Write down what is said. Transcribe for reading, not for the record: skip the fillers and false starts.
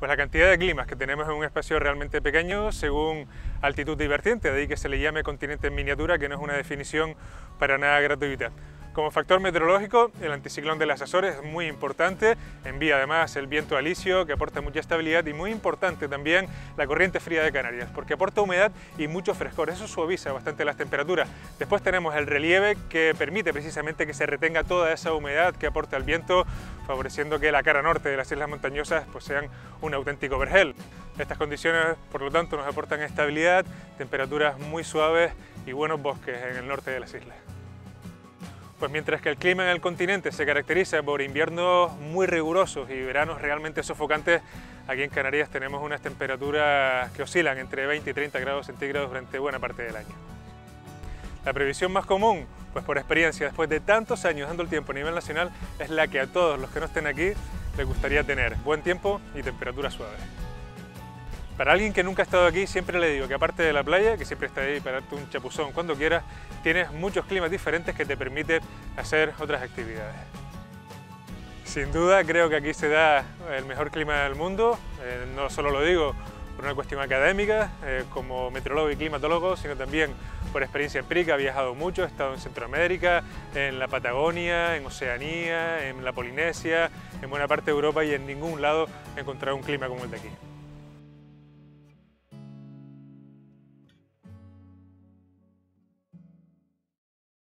Pues la cantidad de climas que tenemos en un espacio realmente pequeño según altitud y vertiente, de ahí que se le llame continente en miniatura, que no es una definición para nada gratuita. Como factor meteorológico, el anticiclón de las Azores es muy importante, envía además el viento alisio que aporta mucha estabilidad y muy importante también la corriente fría de Canarias, porque aporta humedad y mucho frescor, eso suaviza bastante las temperaturas. Después tenemos el relieve que permite precisamente que se retenga toda esa humedad que aporta el viento, favoreciendo que la cara norte de las islas montañosas pues sean un auténtico vergel. Estas condiciones, por lo tanto, nos aportan estabilidad, temperaturas muy suaves y buenos bosques en el norte de las islas. Pues mientras que el clima en el continente se caracteriza por inviernos muy rigurosos y veranos realmente sofocantes, aquí en Canarias tenemos unas temperaturas que oscilan entre 20 y 30 grados centígrados durante buena parte del año. La previsión más común, pues por experiencia, después de tantos años dando el tiempo a nivel nacional, es la que a todos los que no estén aquí les gustaría tener: buen tiempo y temperaturas suaves. Para alguien que nunca ha estado aquí, siempre le digo que aparte de la playa, que siempre está ahí para darte un chapuzón cuando quieras, tienes muchos climas diferentes que te permiten hacer otras actividades. Sin duda creo que aquí se da el mejor clima del mundo, no solo lo digo por una cuestión académica, como meteorólogo y climatólogo, sino también por experiencia empírica. He viajado mucho, he estado en Centroamérica, en la Patagonia, en Oceanía, en la Polinesia, en buena parte de Europa, y en ningún lado he encontrado un clima como el de aquí.